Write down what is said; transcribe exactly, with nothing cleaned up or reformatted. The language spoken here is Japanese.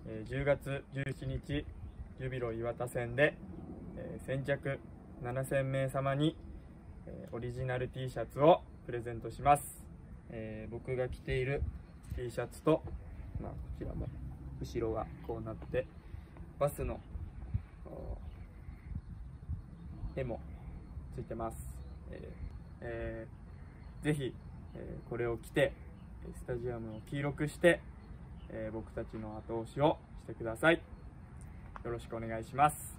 えー、じゅうがつじゅうしちにちジュビロ磐田戦で、えー、先着ななせんめいさまに、えー、オリジナル T シャツをプレゼントします。えー、僕が着ている T シャツと、まあ、こちらも後ろがこうなってバスの絵もついてます。えーえー、ぜひ、えー、これを着てスタジアムを黄色くして、えー、僕たちの後押しをしてください。よろしくお願いします。